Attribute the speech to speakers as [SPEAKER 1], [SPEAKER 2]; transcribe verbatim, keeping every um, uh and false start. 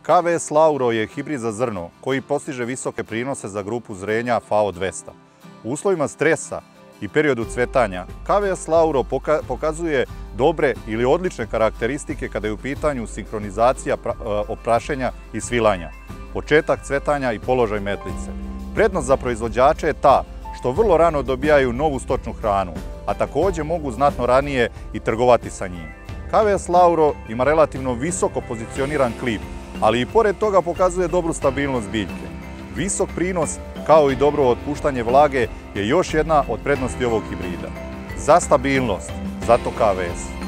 [SPEAKER 1] K V S Lauro je hibrid za zrno koji postiže visoke prinose za grupu zrenja F A O dvesta. U uslovima stresa i periodu cvetanja, K V S Lauro poka pokazuje dobre ili odlične karakteristike kada je u pitanju sinhronizacija oprašenja i svilanja, početak cvetanja i položaj metlice. Prednost za proizvođače je ta što vrlo rano dobijaju novu stočnu hranu, a također mogu znatno ranije i trgovati sa njim. K V S Lauro ima relativno visoko pozicioniran klip, ali i pored toga pokazuje dobru stabilnost biljke. Visok prinos kao i dobro otpuštanje vlage je još jedna od prednosti ovog hibrida. Za stabilnost, zato K V S.